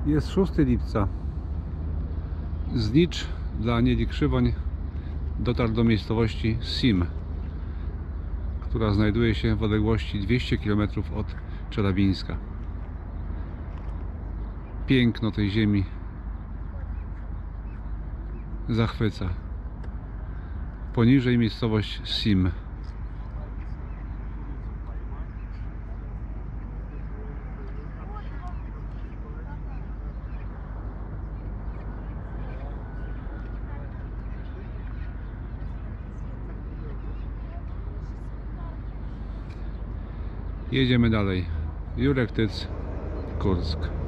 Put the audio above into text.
Jest 6 lipca. Znicz dla Anieli Krzywoń dotarł do miejscowości Sim, która znajduje się w odległości 200 km od Czelabińska. Piękno tej ziemi zachwyca. Poniżej miejscowość Sim. Jedziemy dalej. Jurek Tyc, Kursk.